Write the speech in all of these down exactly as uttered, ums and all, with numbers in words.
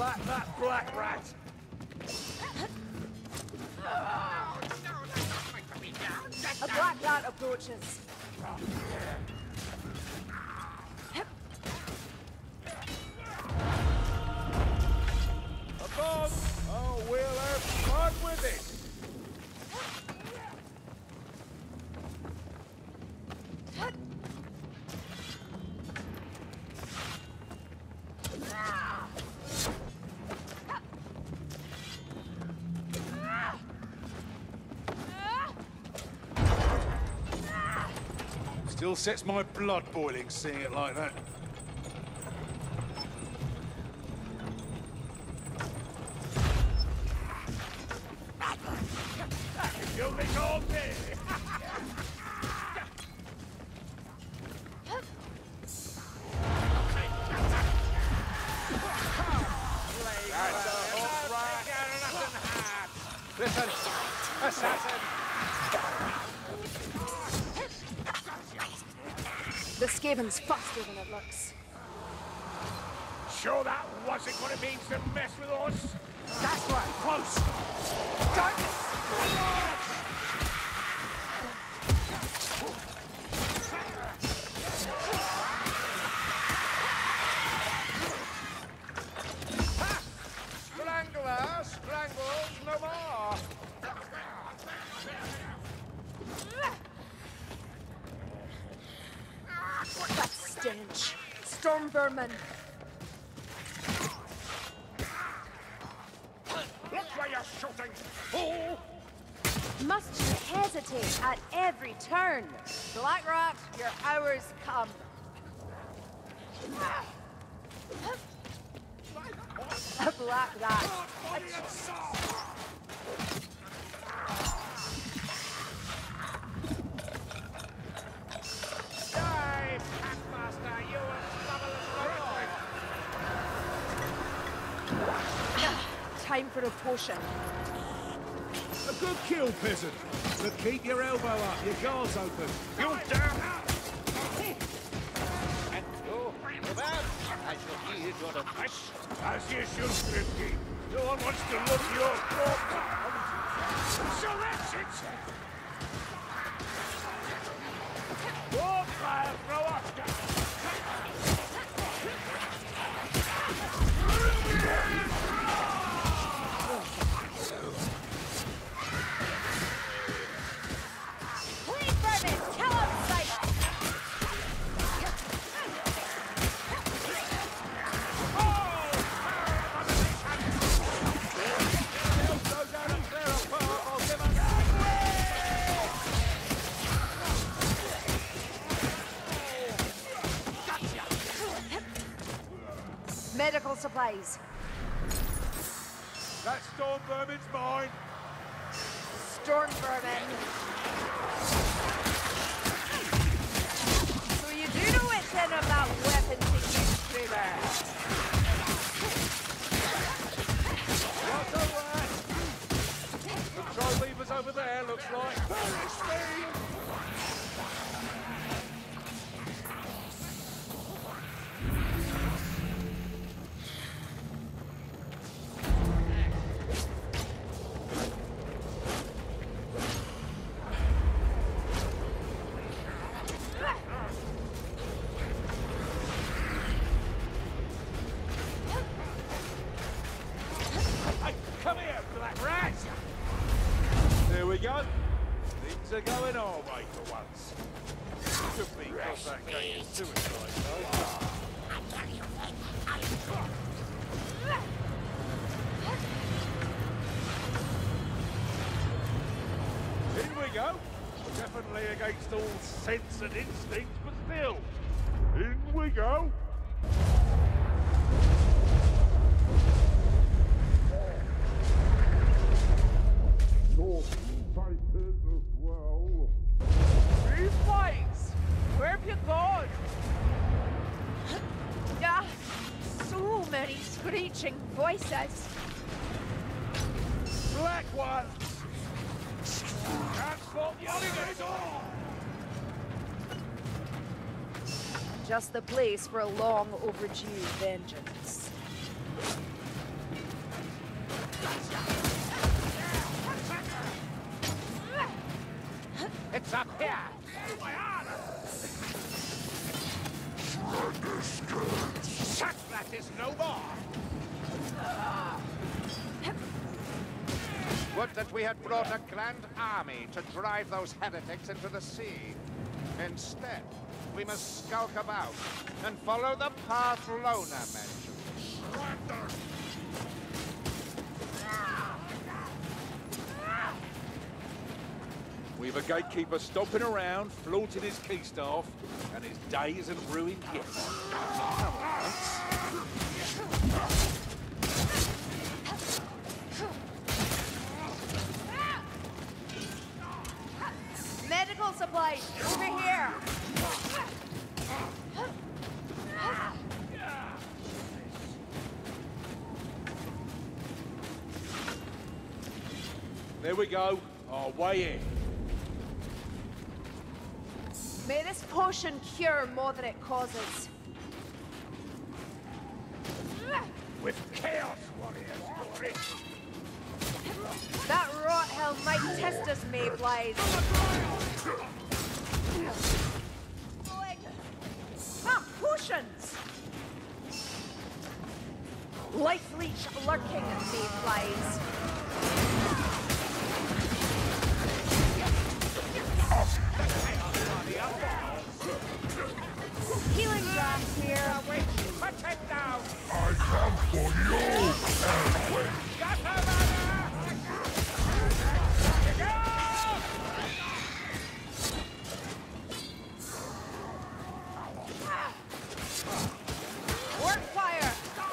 Like that black rat! A black rat approaches. A bomb! Oh, we'll have fun with it! Still sets my blood boiling seeing it like that. You'll be all day. Listen, assassin! The Skaven's faster than it looks. Sure that wasn't what it means to mess with us? That's right. Close! Darkness! Strangler, strangles no more! That stench. Storm vermin. Look where you're shooting, fool! Must you hesitate at every turn? Black rat, your hours come. A black rat. Die, Packmaster, you and Time for a potion. A good kill, peasant. But keep your elbow up, your guard's open. You dare! And you, Robert, I shall heed your advice. As you should, Grimke. No one wants to look your corpse. So that's it. War fire, throw up. Please, vermin, kill him, sight. Medical supplies. That storm vermin's mine. Storm vermin. So you do know it's in of that weapon to use, Kramer. What's over? Control levers over there, looks like. Finish me! Come here, black rat! There we go. Things are going our way for once. Could be because that gang is suicide, though. In we go. Definitely against all sense and instinct, but still. In we go. As well. Three flights! Where have you gone? Ah, so many screeching voices. Black ones! Transport the elevator! Just the place for a long overdue vengeance. that is no more. Would that we had brought a grand army to drive those heretics into the sea. Instead, we must skulk about and follow the path Lona mentioned. We've a gatekeeper stomping around, flaunting his key staff, and his day isn't ruined yet. Come on, mates. Medical supplies, over here! There we go, our way in. May this potion cure more than it causes. With chaos warriors, Dory. That rot hell might test us, Mayflies. Ah, potions! Life leech lurking, Mayflies. Healing drops here. Put it down! I come for you, Elwyn! Got her, Mother! Work fire!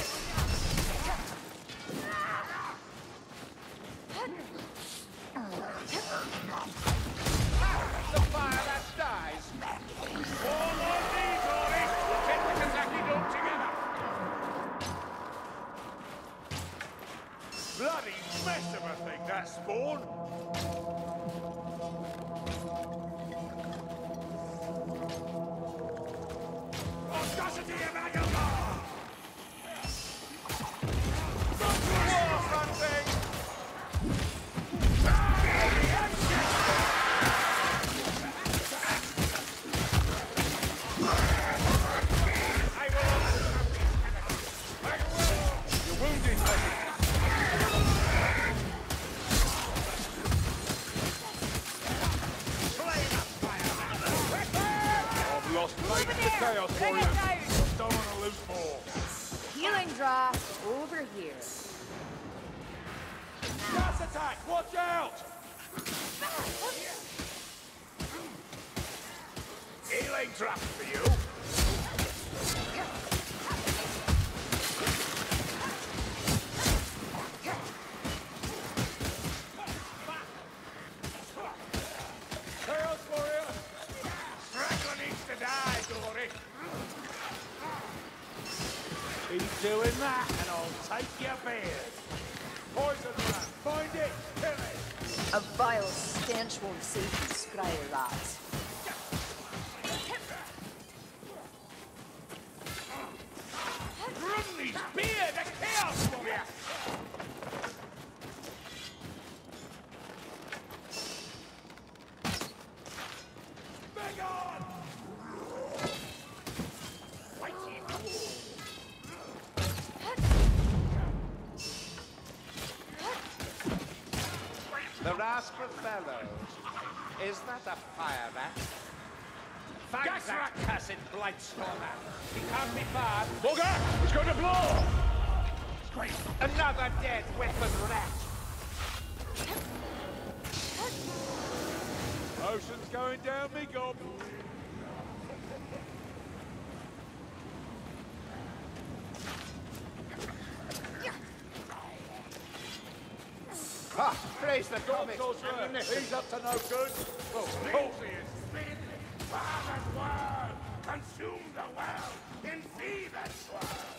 The fire that dies. All on me, Dory! Get the Kentucky dome together! Bloody mess of a thing, that spawn! Audacity of Agamar! Fronting! You're wounded, Peggy. I've lost mates to Chaos Bring it Warriors. down! Don't want to lose more. Healing draft over here. Gas attack! Watch out! Healing trap for you. Chaos Warrior! Straggler needs to die, Dory. Keep doing that, and I'll take your beard. Poison rat, find it, kill it. A vile stench won't save you, scryer rats. Rumney's beard, the Chaos Warrior! Begone! Mighty fool! The rascal fellows. Is that a fire rat? Gas rat! Cussed blightstormer. He can't be far. Bugger! It's going to blow! Another dead weapon rat. Ocean's going down me gob. Ha! Praise the Come, comet. sorcerer! He's up to no good. Well, of course he is. Father's word! Consume the world in Phoebus' world!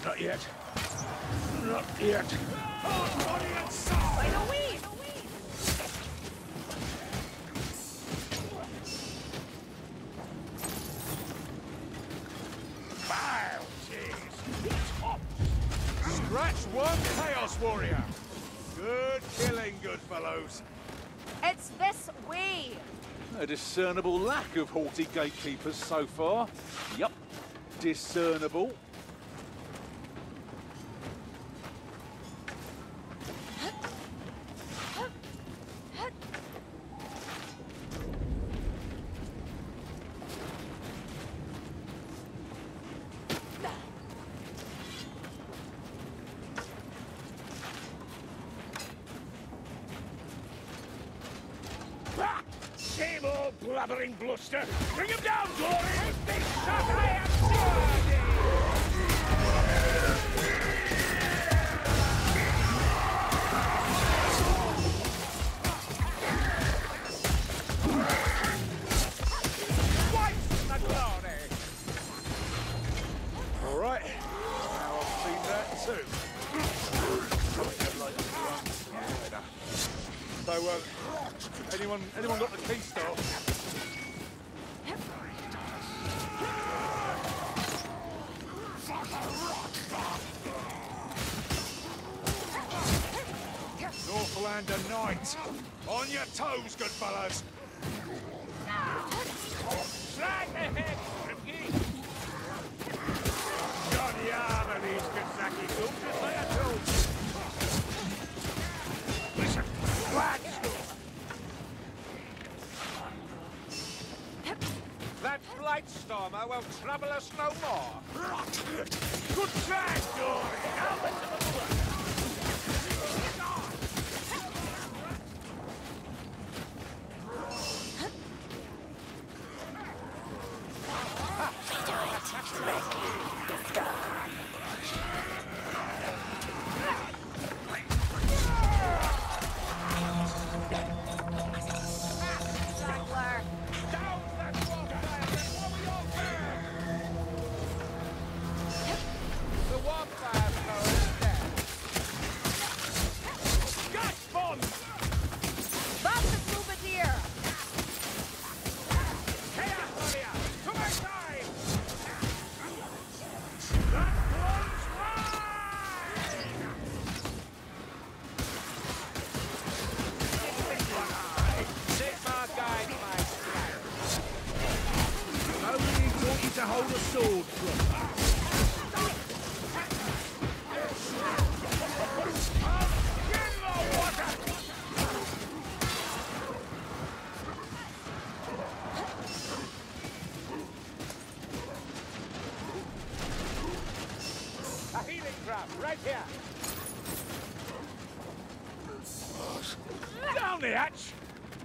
Not yet. Not yet. By the weed! Wow, jeez. Top. Scratch one, Chaos Warrior. Good killing, good fellows. It's this way! A discernible lack of haughty gatekeepers so far. Yup, discernible. Same old blabbering bluster. Bring him down, Glory! Big shot, I am All right, now I've seen that too. So, uh, anyone, anyone got the key staff? Northlander Knight, on your toes, good fellas. Slide ahead, Grimke! Johnny arm of these Kentucky goods, just like I told you. Listen, watch! That Blightstormer will trouble us no more. Good try, Dory! Now let's have a look! To hold a sword from. A healing trap, right here. Down the hatch!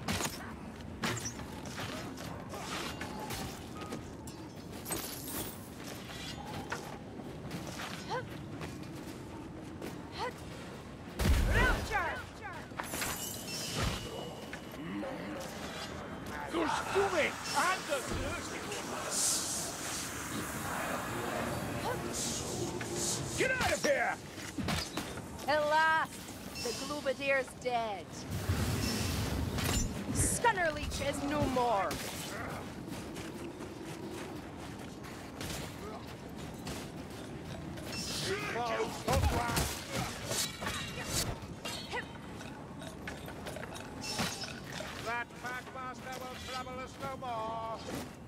Get out of here! At last, the Glubadier's dead. Skunnerleech is no more. That Packmaster will trouble us no more.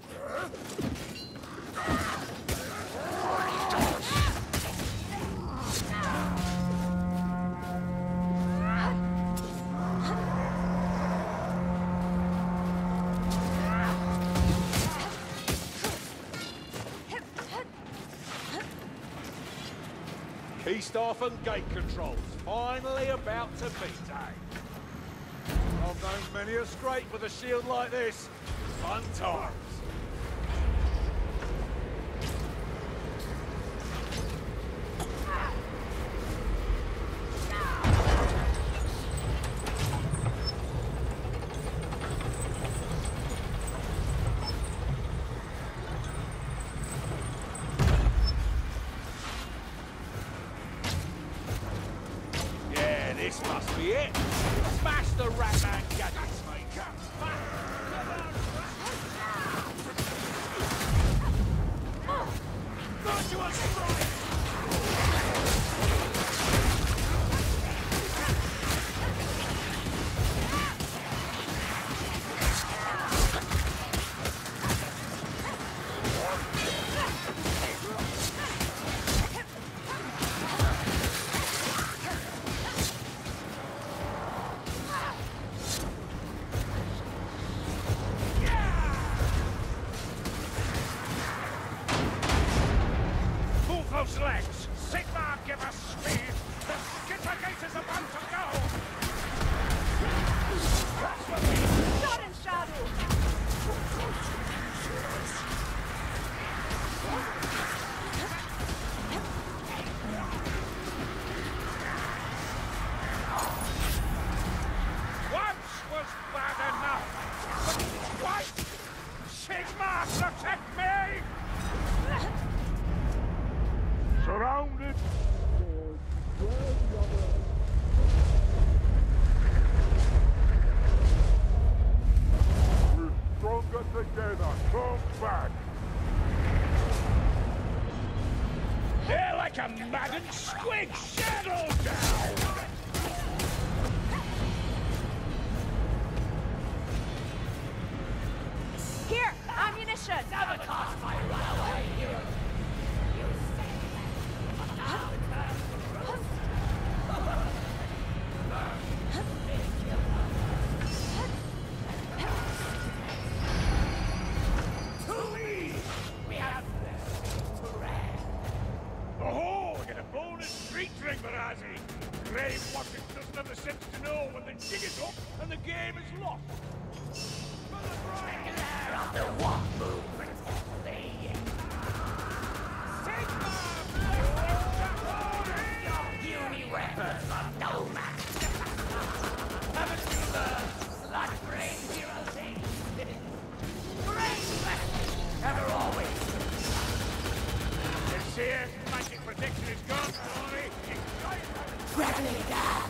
Key staff and gate controls, finally about to be tamed. I've known many a scrape with a shield like this. Fun times. This must be it. Smash the Ratman gadgets, mate. Virtuous strike! Those legs! Sigmar, give us speed! The Skittergate is about to go! Shot in shadow! Once was bad enough! But twice! Sigmar, protect me! Surrounded. We're stronger together. Come back. They're like a maddened squid! Shadow down! Here, ammunition! Sabotage my runaway hero! You say to me! We have this to rest. Oh, we get a bonus street drink, Barazi! Grave watching doesn't have the sense to know when the jig is up and the game is lost. For the bride! Beware of the walk movement. Your puny weapons of no match. Haven't you learned slut brain zero things? Brain plastic, ever always. The Seer's magic protection is gone, Tony! Grabbing down.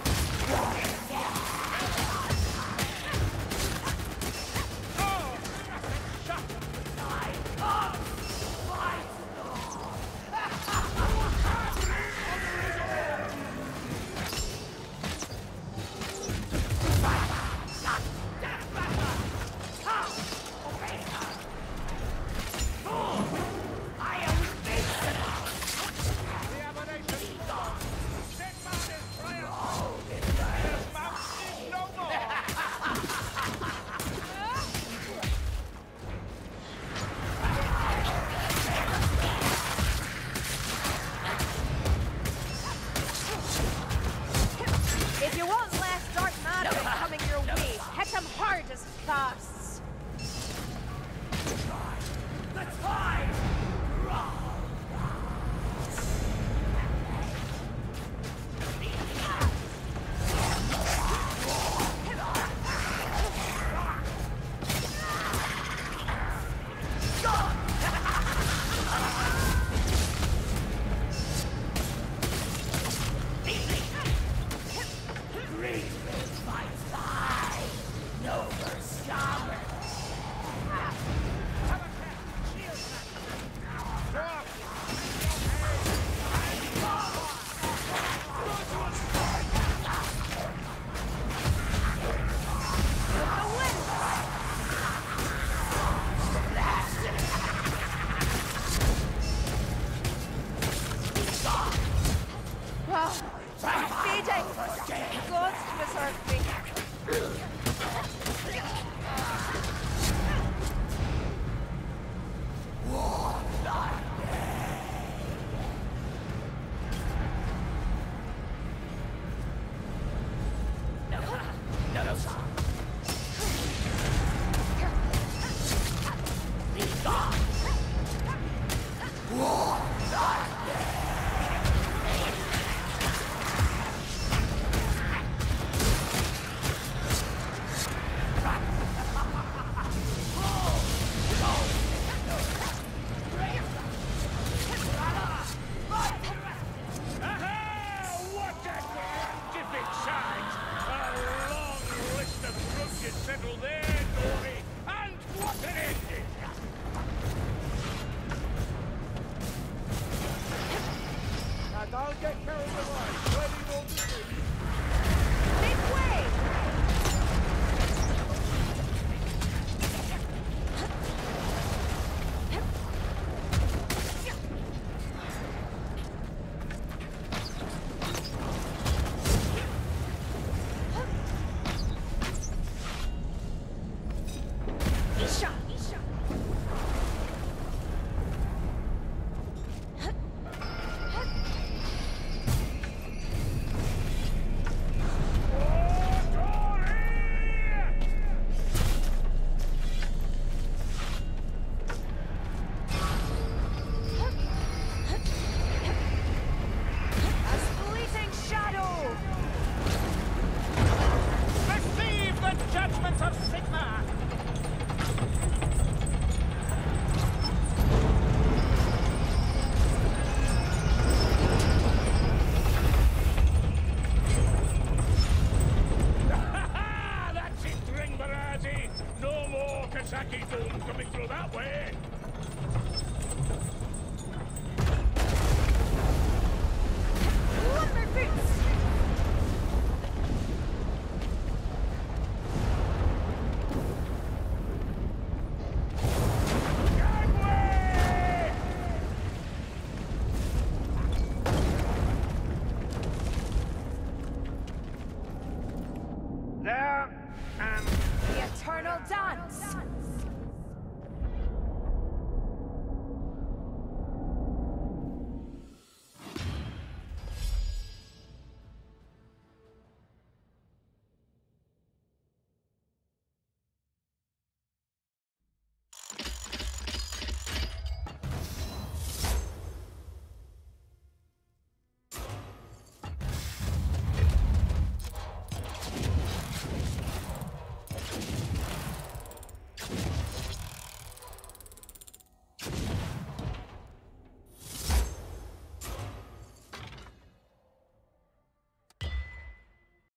If you want less dark matter coming your way, hit him hard as casts. The time! Well, feeding! Gods preserve me. No, no, son. Be gone. Don't get carried away. Plenty more to see.